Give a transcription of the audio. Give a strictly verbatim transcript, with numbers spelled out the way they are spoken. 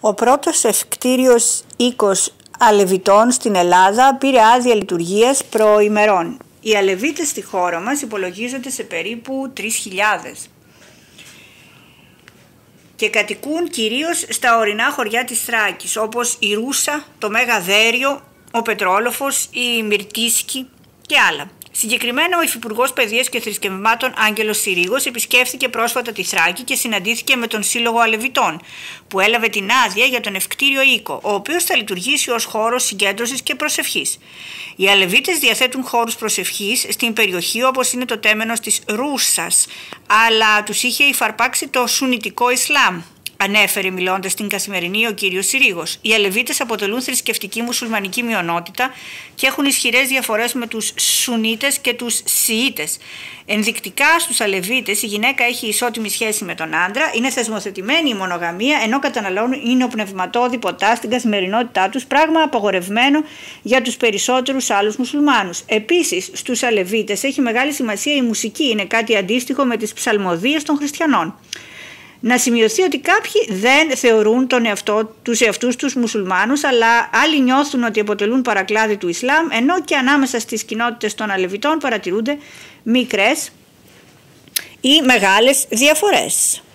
Ο πρώτος ευκτήριος οίκος Αλεβιτών στην Ελλάδα πήρε άδεια λειτουργίας προημερών. Οι Αλεβίτες στη χώρα μας υπολογίζονται σε περίπου τρεις χιλιάδες και κατοικούν κυρίως στα ορεινά χωριά της Θράκης, όπως η Ρούσα, το Μέγα Δέριο, ο Πετρόλοφος, η Μυρτίσκη και άλλα. Συγκεκριμένα, ο Υφυπουργός Παιδείας και Θρησκευμάτων Άγγελος Συρίγος επισκέφθηκε πρόσφατα τη Θράκη και συναντήθηκε με τον Σύλλογο Αλεβιτών, που έλαβε την άδεια για τον ευκτήριο οίκο, ο οποίος θα λειτουργήσει ως χώρος συγκέντρωσης και προσευχής. Οι Αλεβίτες διαθέτουν χώρους προσευχής στην περιοχή, όπως είναι το τέμενος της Ρούσας, αλλά τους είχε υφαρπάξει το Σουνιτικό Ισλάμ, ανέφερε μιλώντας στην Καθημερινή ο κύριος Συρίγος. Οι Αλεβίτες αποτελούν θρησκευτική μουσουλμανική μειονότητα και έχουν ισχυρές διαφορές με τους Σουνίτες και τους Σιήτες. Ενδεικτικά στους Αλεβίτες η γυναίκα έχει ισότιμη σχέση με τον άντρα, είναι θεσμοθετημένη η μονογαμία, ενώ καταναλώνουν υνοπνευματώδη ποτά στην καθημερινότητά τους, πράγμα απαγορευμένο για τους περισσότερους άλλους μουσουλμάνους. Επίσης, στους Αλεβίτες έχει μεγάλη σημασία η μουσική, είναι κάτι αντίστοιχο με τις ψαλμοδίες των χριστιανών. Να σημειωθεί ότι κάποιοι δεν θεωρούν τον εαυτό, τους εαυτούς τους μουσουλμάνους, αλλά άλλοι νιώθουν ότι αποτελούν παρακλάδι του Ισλάμ, ενώ και ανάμεσα στις κοινότητες των Αλεβιτών παρατηρούνται μικρές ή μεγάλες διαφορές.